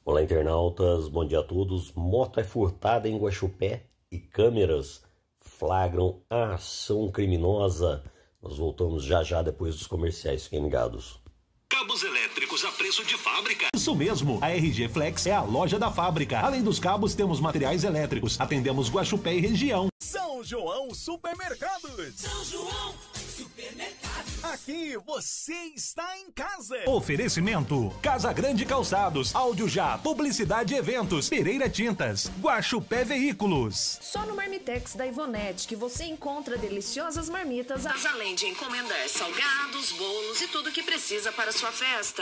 Olá, internautas, bom dia a todos. Moto é furtada em Guaxupé e câmeras flagram a ação criminosa. Nós voltamos já depois dos comerciais, fiquem ligados. Cabos elétricos a preço de fábrica. Isso mesmo, a RG Flex é a loja da fábrica. Além dos cabos, temos materiais elétricos. Atendemos Guaxupé e região. São João Supermercados. São João Supermercados. Aqui você está em casa. Oferecimento: Casa Grande Calçados, Áudio Já, Publicidade e Eventos, Pereira Tintas, Guaxupé Veículos. Só no Marmitex da Ivonete que você encontra deliciosas marmitas, além de encomendar salgados, bolos e tudo que precisa para sua festa.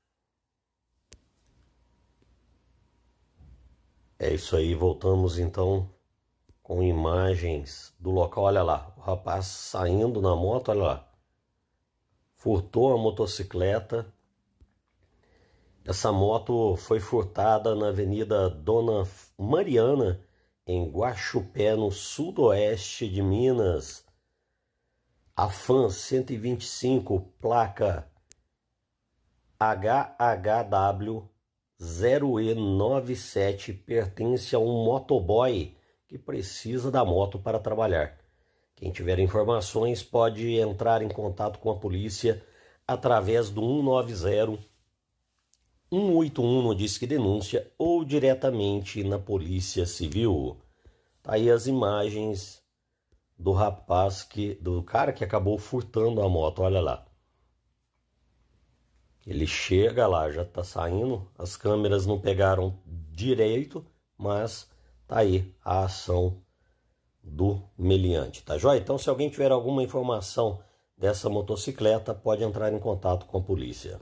É isso aí, voltamos então com imagens do local. Olha lá, o rapaz saindo na moto, olha lá. Furtou a motocicleta. Essa moto foi furtada na Avenida Dona Mariana, em Guaxupé, no sudoeste de Minas. A FAN 125, placa HHW 0E97, pertence a um motoboy que precisa da moto para trabalhar. Quem tiver informações pode entrar em contato com a polícia através do 190 181 no Disque Denúncia ou diretamente na Polícia Civil. Tá aí as imagens do rapaz do cara que acabou furtando a moto, olha lá. Ele chega lá, já tá saindo, as câmeras não pegaram direito, mas tá aí a ação do meliante, tá joia? Então, se alguém tiver alguma informação dessa motocicleta, pode entrar em contato com a polícia.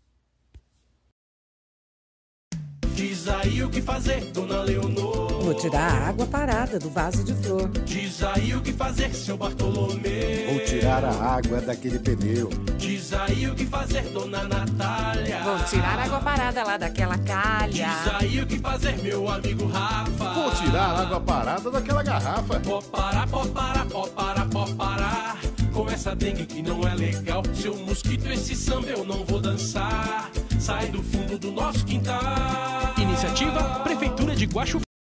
Diz aí o que fazer, dona Leonor. Vou tirar a água parada do vaso de flor. Diz aí o que fazer, seu Bartolomeu. Vou tirar a água daquele pneu. Diz aí o que fazer, dona Natália. Vou tirar a água parada lá daquela calha. Diz aí o que fazer, meu amigo Rafa. Vou tirar a água parada daquela garrafa. Pó parar, pó parar, pó parar, pó parar. Com essa dengue que não é legal. Seu mosquito, esse samba eu não vou dançar. Sai do fundo do nosso quintal. Iniciativa Prefeitura de Guaxupé.